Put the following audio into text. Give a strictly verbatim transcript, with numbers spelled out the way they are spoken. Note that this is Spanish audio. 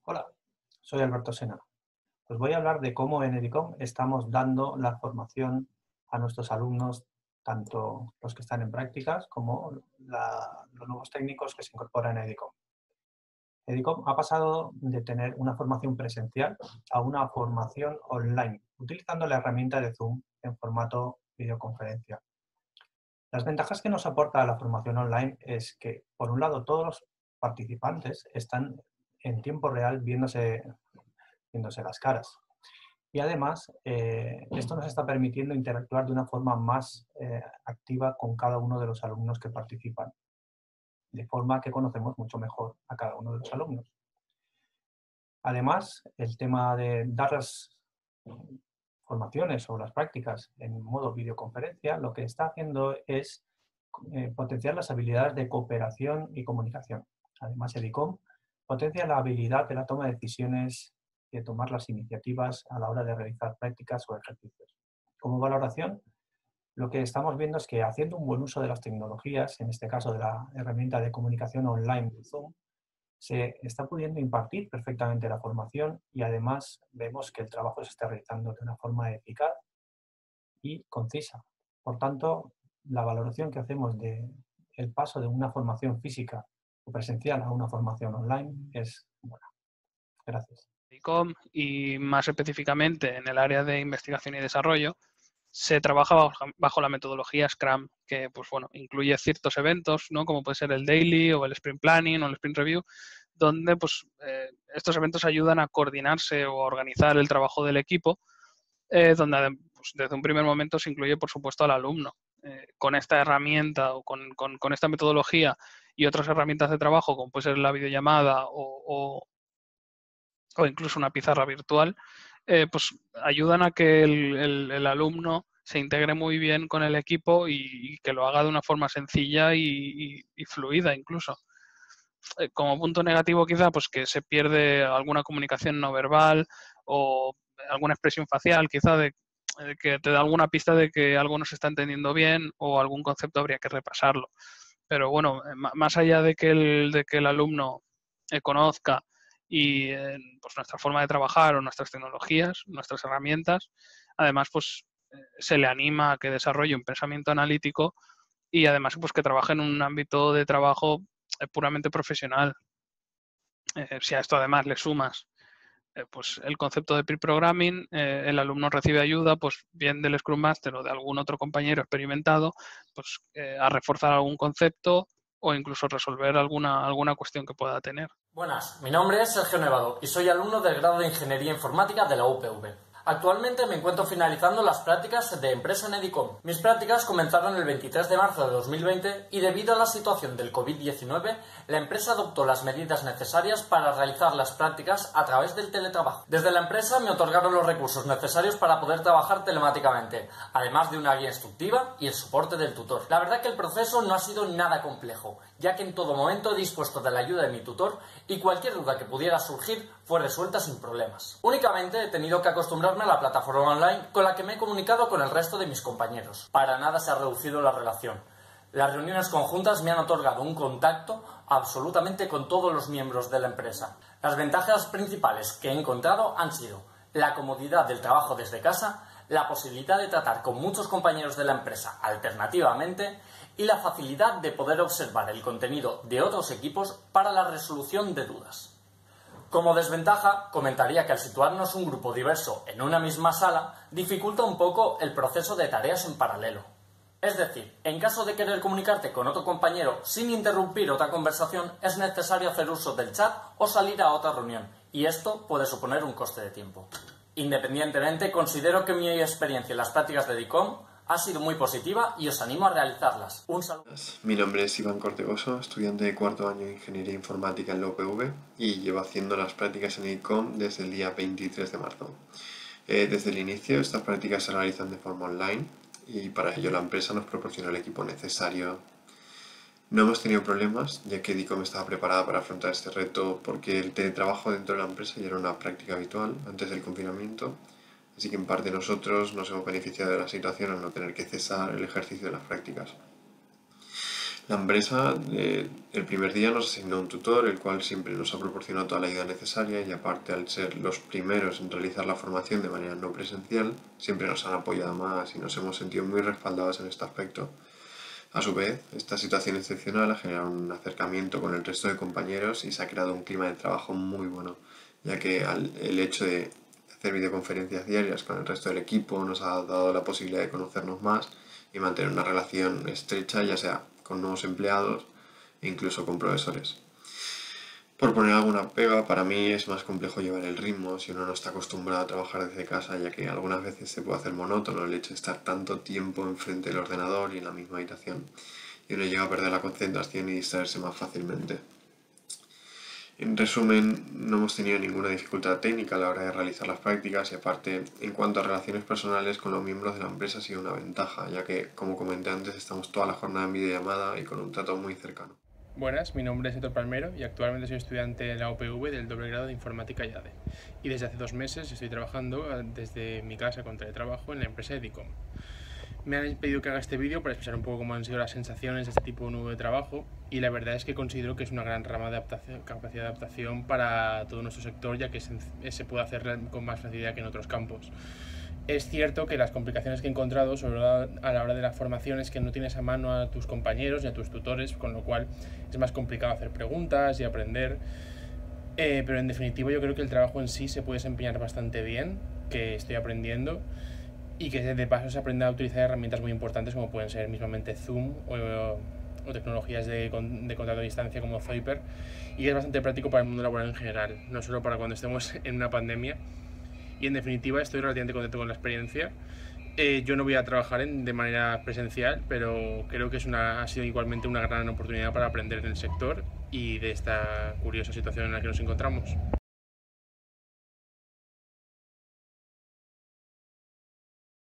Hola, soy Alberto Sena. Os voy a hablar de cómo en Edicom estamos dando la formación a nuestros alumnos, tanto los que están en prácticas como la- los nuevos técnicos que se incorporan a Edicom. Edicom ha pasado de tener una formación presencial a una formación online, utilizando la herramienta de Zoom en formato videoconferencia. Las ventajas que nos aporta la formación online es que, por un lado, todos los participantes están en tiempo real viéndose, viéndose las caras. Y además, eh, esto nos está permitiendo interactuar de una forma más eh, activa con cada uno de los alumnos que participan, de forma que conocemos mucho mejor a cada uno de los alumnos. Además, el tema de dar las formaciones o las prácticas en modo videoconferencia, lo que está haciendo es eh, potenciar las habilidades de cooperación y comunicación. Además, Edicom potencia la habilidad de la toma de decisiones y de tomar las iniciativas a la hora de realizar prácticas o ejercicios. Como valoración, lo que estamos viendo es que haciendo un buen uso de las tecnologías, en este caso de la herramienta de comunicación online de Zoom, se está pudiendo impartir perfectamente la formación y además vemos que el trabajo se está realizando de una forma eficaz y concisa. Por tanto, la valoración que hacemos del paso de una formación física o presencial a una formación online es buena. Gracias. Edicom y más específicamente en el área de investigación y desarrollo se trabaja bajo, bajo la metodología Scrum, que pues bueno, incluye ciertos eventos, ¿no? Como puede ser el daily o el sprint planning o el sprint review, donde pues eh, estos eventos ayudan a coordinarse o a organizar el trabajo del equipo, eh, donde pues, desde un primer momento se incluye por supuesto al alumno. Eh, con esta herramienta o con, con, con, esta metodología y otras herramientas de trabajo, como puede ser la videollamada o, o o incluso una pizarra virtual, eh, pues ayudan a que el, el, el, alumno se integre muy bien con el equipo y, y que lo haga de una forma sencilla y, y, y fluida incluso. Eh, como punto negativo quizá, pues que se pierde alguna comunicación no verbal o alguna expresión facial quizá de, de que te da alguna pista de que algo no se está entendiendo bien o algún concepto habría que repasarlo. Pero bueno, más allá de que el, de que el alumno eh, conozca y eh, pues nuestra forma de trabajar o nuestras tecnologías, nuestras herramientas, además pues eh, se le anima a que desarrolle un pensamiento analítico y además pues que trabaje en un ámbito de trabajo eh, puramente profesional. Eh, si a esto además le sumas eh, pues el concepto de pre-programming, eh, el alumno recibe ayuda, pues bien del Scrum Master o de algún otro compañero experimentado, pues eh, a reforzar algún concepto o incluso resolver alguna, alguna cuestión que pueda tener. Buenas, mi nombre es Sergio Nevado y soy alumno del grado de Ingeniería Informática de la U P V. Actualmente me encuentro finalizando las prácticas de empresa en Edicom. Mis prácticas comenzaron el veintitrés de marzo de dos mil veinte y debido a la situación del COVID diecinueve, la empresa adoptó las medidas necesarias para realizar las prácticas a través del teletrabajo. Desde la empresa me otorgaron los recursos necesarios para poder trabajar telemáticamente, además de una guía instructiva y el soporte del tutor. La verdad que el proceso no ha sido nada complejo, ya que en todo momento he dispuesto de la ayuda de mi tutor y cualquier duda que pudiera surgir fue resuelta sin problemas. Únicamente he tenido que acostumbrarme a la plataforma online con la que me he comunicado con el resto de mis compañeros. Para nada se ha reducido la relación. Las reuniones conjuntas me han otorgado un contacto absolutamente con todos los miembros de la empresa. Las ventajas principales que he encontrado han sido la comodidad del trabajo desde casa, la posibilidad de tratar con muchos compañeros de la empresa alternativamente y la facilidad de poder observar el contenido de otros equipos para la resolución de dudas. Como desventaja, comentaría que al situarnos un grupo diverso en una misma sala, dificulta un poco el proceso de tareas en paralelo. Es decir, en caso de querer comunicarte con otro compañero sin interrumpir otra conversación, es necesario hacer uso del chat o salir a otra reunión, y esto puede suponer un coste de tiempo. Independientemente, considero que mi experiencia en las prácticas de Edicom ha sido muy positiva y os animo a realizarlas. Un saludo. Mi nombre es Iván Cortegoso, estudiante de cuarto año de Ingeniería Informática en la U P V y llevo haciendo las prácticas en Edicom desde el día veintitrés de marzo. Eh, desde el inicio, estas prácticas se realizan de forma online y para ello la empresa nos proporciona el equipo necesario. No hemos tenido problemas, ya que Edicom estaba preparada para afrontar este reto porque el teletrabajo dentro de la empresa ya era una práctica habitual antes del confinamiento. Así que en parte nosotros nos hemos beneficiado de la situación al no tener que cesar el ejercicio de las prácticas. La empresa eh, el primer día nos asignó un tutor, el cual siempre nos ha proporcionado toda la ayuda necesaria y aparte al ser los primeros en realizar la formación de manera no presencial, siempre nos han apoyado más y nos hemos sentido muy respaldados en este aspecto. A su vez, esta situación excepcional ha generado un acercamiento con el resto de compañeros y se ha creado un clima de trabajo muy bueno, ya que al, el hecho de hacer videoconferencias diarias con el resto del equipo nos ha dado la posibilidad de conocernos más y mantener una relación estrecha, ya sea con nuevos empleados e incluso con profesores. Por poner alguna pega, para mí es más complejo llevar el ritmo si uno no está acostumbrado a trabajar desde casa, ya que algunas veces se puede hacer monótono el hecho de estar tanto tiempo enfrente del ordenador y en la misma habitación, y uno llega a perder la concentración y distraerse más fácilmente. En resumen, no hemos tenido ninguna dificultad técnica a la hora de realizar las prácticas y aparte, en cuanto a relaciones personales con los miembros de la empresa ha sido una ventaja, ya que, como comenté antes, estamos toda la jornada en videollamada y con un trato muy cercano. Buenas, mi nombre es Héctor Palmero y actualmente soy estudiante en la U P V del doble grado de Informática y A D E. Y desde hace dos meses estoy trabajando desde mi casa con teletrabajo en la empresa Edicom. Me han pedido que haga este vídeo para expresar un poco cómo han sido las sensaciones de este tipo nuevo de trabajo y la verdad es que considero que es una gran rama de adaptación, capacidad de adaptación para todo nuestro sector, ya que se, se puede hacer con más facilidad que en otros campos. Es cierto que las complicaciones que he encontrado sobre la, a la hora de la formación es que no tienes a mano a tus compañeros y a tus tutores, con lo cual es más complicado hacer preguntas y aprender. Eh, pero en definitiva yo creo que el trabajo en sí se puede desempeñar bastante bien, que estoy aprendiendo y que de paso se aprende a utilizar herramientas muy importantes como pueden ser mismamente Zoom o, o tecnologías de, de contrato a distancia como Zapier, y es bastante práctico para el mundo laboral en general, no solo para cuando estemos en una pandemia. Y en definitiva estoy relativamente contento con la experiencia. Eh, yo no voy a trabajar en, de manera presencial, pero creo que es una, ha sido igualmente una gran oportunidad para aprender en el sector y de esta curiosa situación en la que nos encontramos.